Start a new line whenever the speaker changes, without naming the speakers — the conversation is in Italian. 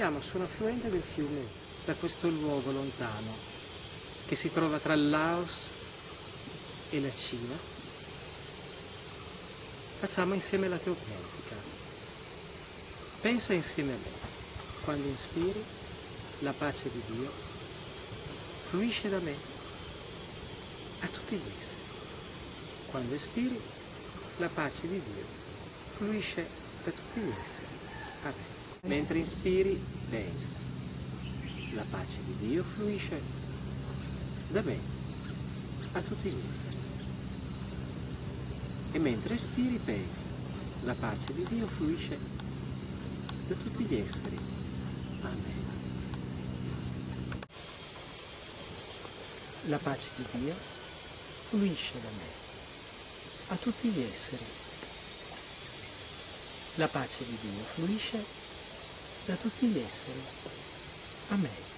siamo su un affluente del fiume, da questo luogo lontano, che si trova tra il Laos e la Cina. Facciamo insieme la teocrentica. Pensa insieme a me. Quando inspiri, la pace di Dio fluisce da me a tutti gli esseri. Quando espiri, la pace di Dio fluisce da tutti gli esseri a me. Mentre inspiri, pensa. La pace di Dio fluisce da me a tutti gli esseri. E mentre espiri, pensa. La pace di Dio fluisce da tutti gli esseri a me. La pace di Dio fluisce da me a tutti gli esseri. La pace di Dio fluisce da tutti gli esseri a me.